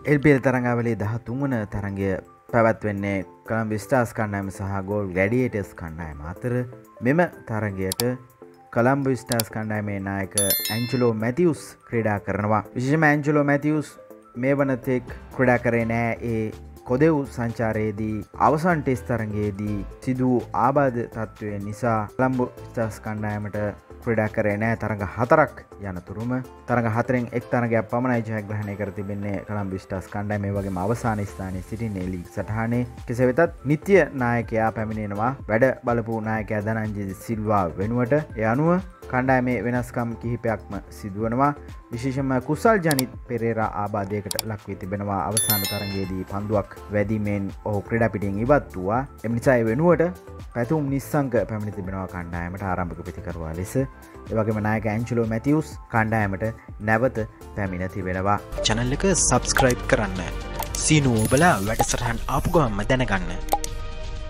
LPL තරඟාවලියේ 13 වන තරඟය පැවැත්වෙන්නේ කොලම්බෝ stars කණ්ඩායම සහ ගෝල් ග්ලැඩියේටර්ස් කණ්ඩායම අතර. මෙම තරඟයට කොලම්බෝ ස්ටාර්ස් කණ්ඩායමේ නායක ඇන්ජලෝ මැතිව්ස් ක්‍රීඩා කරනවා. විශේෂයෙන්ම ඇන්ජලෝ මැතිව්ස් මේ වනතෙක් ක්‍රීඩා කරේ නෑ ඒ කොදෙව් සංචාරයේදී අවසන් ටෙස්ට් තරඟයේදී සිදු ආබාධ තත්ත්වය නිසා කොලම්බෝ ස්ටාර්ස් කණ්ඩායමට ක්‍රීඩා කරේ නෑ තරඟ 4ක් යනතුරුම. තරඟ 4න් එක් තරඟයක් පමණයි ජයග්‍රහණය කර තිබෙන්නේ කොලම්බෝ ස්ටාර්ස් කණ්ඩායම. මේ වගේම අවසාන ස්ථානයේ සිටින්නේ ලීග් සටහනේ. කෙසේ වෙතත් නිත්‍ය නායකයා පැමිණෙනවා වැඩ බලපු නායකයා ධනංජය සිල්වා වෙනුවට. ඒ අනුව කණ්ඩායමේ වෙනස්කම් කිහිපයක්ම සිදුවනවා. විශේෂයෙන්ම කුසල් ජනිත් පෙරේරා ආබාධයකට ලක් වී තිබෙනවා. අවසාන තරඟයේදී පන්දුවක් වැදීමෙන් ඔහු ක්‍රීඩා පිටින් ඉවත් වුණා. එම නිසා ඒ වෙනුවට පැතුම් නිස්සංග පැමිණ තිබෙනවා කණ්ඩායමට ආරම්භක පිතිකරුවා ලෙස. ඒ වගේම නායක ඇන්ජලෝ මැතිව්ස් කණ්ඩායමට නැවත පැමිණ තිබෙනවා. channel එක subscribe කරන්න. සීනුව ඔබලා වැඩසටහන් ආපු ගමන්ම දැනගන්න.